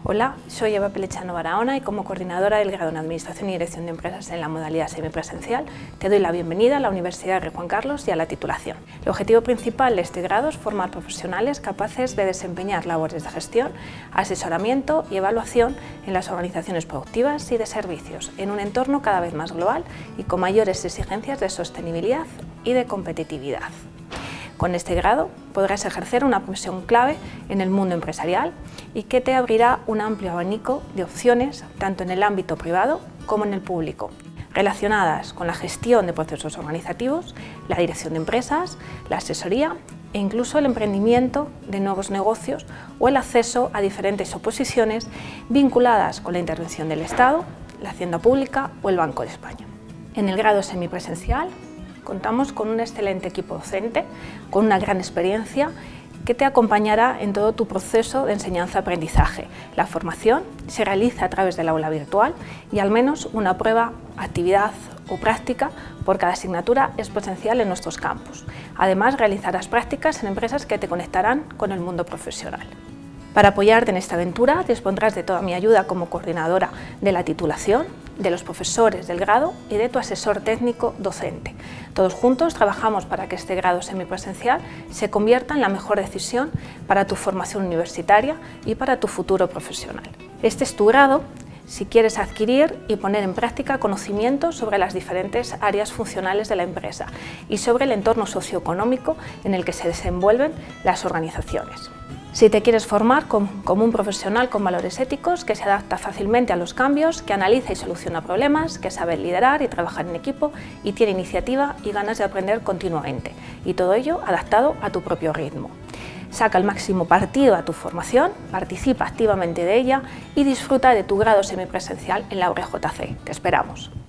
Hola, soy Eva Pelechano Barahona y como coordinadora del grado en Administración y Dirección de Empresas en la modalidad semipresencial, te doy la bienvenida a la Universidad Rey Juan Carlos y a la titulación. El objetivo principal de este grado es formar profesionales capaces de desempeñar labores de gestión, asesoramiento y evaluación en las organizaciones productivas y de servicios, en un entorno cada vez más global y con mayores exigencias de sostenibilidad y de competitividad. Con este grado podrás ejercer una profesión clave en el mundo empresarial y que te abrirá un amplio abanico de opciones tanto en el ámbito privado como en el público, relacionadas con la gestión de procesos organizativos, la dirección de empresas, la asesoría e incluso el emprendimiento de nuevos negocios o el acceso a diferentes oposiciones vinculadas con la intervención del Estado, la Hacienda Pública o el Banco de España. En el grado semipresencial contamos con un excelente equipo docente, con una gran experiencia que te acompañará en todo tu proceso de enseñanza-aprendizaje. La formación se realiza a través del aula virtual y al menos una prueba, actividad o práctica por cada asignatura es presencial en nuestros campus. Además, realizarás prácticas en empresas que te conectarán con el mundo profesional. Para apoyarte en esta aventura dispondrás de toda mi ayuda como coordinadora de la titulación, de los profesores del grado y de tu asesor técnico docente. Todos juntos trabajamos para que este grado semipresencial se convierta en la mejor decisión para tu formación universitaria y para tu futuro profesional. Este es tu grado si quieres adquirir y poner en práctica conocimientos sobre las diferentes áreas funcionales de la empresa y sobre el entorno socioeconómico en el que se desenvuelven las organizaciones. Si te quieres formar como un profesional con valores éticos, que se adapta fácilmente a los cambios, que analiza y soluciona problemas, que sabe liderar y trabajar en equipo y tiene iniciativa y ganas de aprender continuamente, y todo ello adaptado a tu propio ritmo. Saca el máximo partido a tu formación, participa activamente de ella y disfruta de tu grado semipresencial en la URJC. Te esperamos.